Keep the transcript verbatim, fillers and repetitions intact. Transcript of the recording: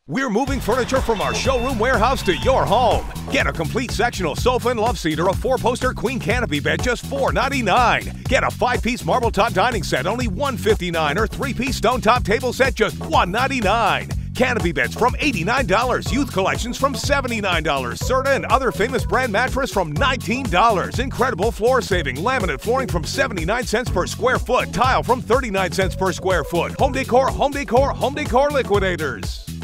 We're moving furniture from our showroom warehouse to your home. Get a complete sectional sofa and love seat or a four-poster queen canopy bed, just four ninety-nine. Get a five-piece marble top dining set, only one fifty-nine, or three-piece stone top table set, just one ninety-nine. Canopy beds from eighty-nine dollars. Youth collections from seventy-nine dollars. Serta and other famous brand mattress from nineteen dollars. Incredible floor saving. Laminate flooring from seventy-nine cents per square foot. Tile from thirty-nine cents per square foot. Home decor, home decor, home decor liquidators.